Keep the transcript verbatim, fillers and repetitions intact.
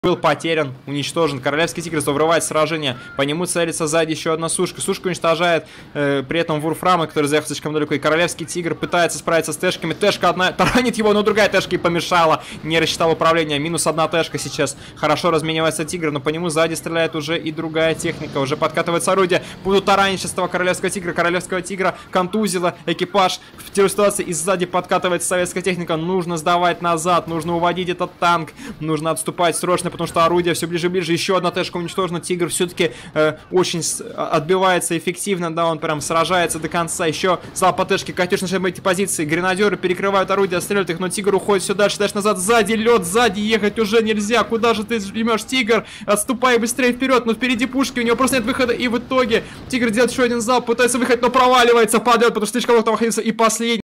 Был потерян, уничтожен. Королевский тигр врывает сражение. По нему целится сзади еще одна сушка. Сушка уничтожает э, при этом Вурфрама, который заехал слишком далеко. И королевский тигр пытается справиться с тэшками. Тэшка одна таранит его, но другая тэшка и помешала. Не рассчитал управление. Минус одна тэшка сейчас. Хорошо разменивается тигр, но по нему сзади стреляет уже и другая техника. Уже подкатывается орудие. Будут таранить сейчас этого королевского тигра. Королевского тигра контузило экипаж в тяжелой ситуации. И сзади подкатывается советская техника. Нужно сдавать назад. Нужно уводить этот танк. Нужно отступать срочно, потому что орудие все ближе и ближе. Еще одна тэшка уничтожена. Тигр все-таки э, очень отбивается эффективно. Да, он прям сражается до конца. Еще слава по тэшке. Катюш начинает эти позиции. Гренадеры перекрывают орудие, стреляют их, но тигр уходит все дальше, дальше назад. Сзади лед, сзади ехать уже нельзя. Куда же ты жмешь, тигр? Отступай быстрее вперед. Но впереди пушки, у него просто нет выхода. И в итоге тигр делает еще один залп, пытается выехать, но проваливается, падает, потому что слишком много находится. И последний.